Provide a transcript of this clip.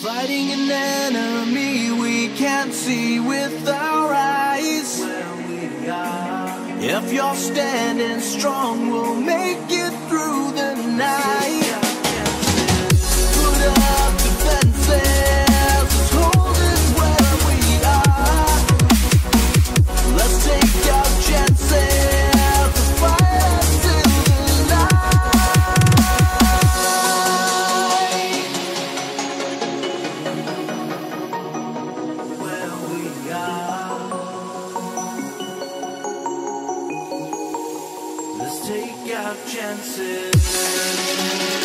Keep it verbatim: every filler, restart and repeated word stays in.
Fighting an enemy we can't see with our eyes. Where we are. If you're standing strong, we'll make it through the night. Put up defenses, hold it where we are. Let's take our chances to fight till the light. Where we are. Let's take our chances.